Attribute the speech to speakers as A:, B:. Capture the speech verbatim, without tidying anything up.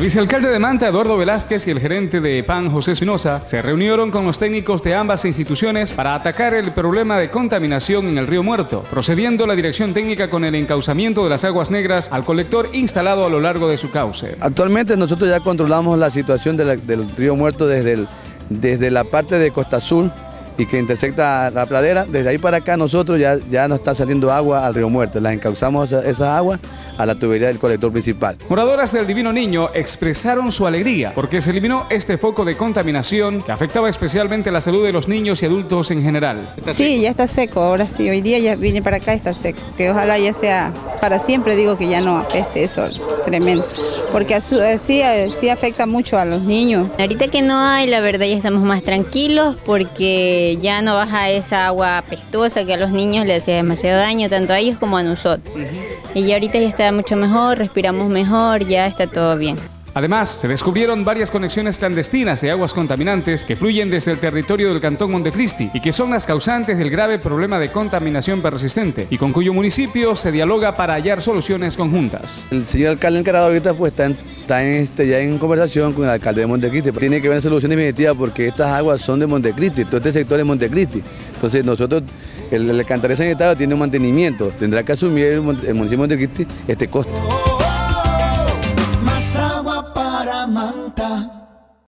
A: vicealcalde de Manta, Eduardo Velázquez, y el gerente de EPAN, José Espinosa, se reunieron con los técnicos de ambas instituciones para atacar el problema de contaminación en el río Muerto, procediendo la dirección técnica con el encauzamiento de las aguas negras al colector instalado a lo largo de su cauce.
B: Actualmente nosotros ya controlamos la situación de la, del río Muerto desde, el, desde la parte de Costa Azul y que intersecta la pradera. Desde ahí para acá nosotros ya, ya nos está saliendo agua al río Muerto. Las encauzamos esas esa aguas a la tubería del colector principal.
A: Moradoras del Divino Niño expresaron su alegría porque se eliminó este foco de contaminación que afectaba especialmente la salud de los niños y adultos en general.
C: Sí, ya está seco, ahora sí, hoy día ya vine para acá y está seco, que ojalá ya sea para siempre, digo que ya no apeste eso, tremendo, porque así, así afecta mucho a los niños.
D: Ahorita que no hay, la verdad ya estamos más tranquilos porque ya no baja esa agua apestosa que a los niños les hace demasiado daño, tanto a ellos como a nosotros. Y ya ahorita ya está mucho mejor, respiramos mejor, ya está todo bien.
A: Además, se descubrieron varias conexiones clandestinas de aguas contaminantes que fluyen desde el territorio del Cantón Montecristi y que son las causantes del grave problema de contaminación persistente y con cuyo municipio se dialoga para hallar soluciones conjuntas.
B: El señor alcalde encargado ahorita pues está, en, está en este, ya en conversación con el alcalde de Montecristi. Tiene que haber solución definitiva porque estas aguas son de Montecristi, todo este sector es Montecristi. Entonces nosotros, el, el alcantarillado sanitario tiene un mantenimiento, tendrá que asumir el, el municipio de Montecristi este costo.
E: Más agua para Manta.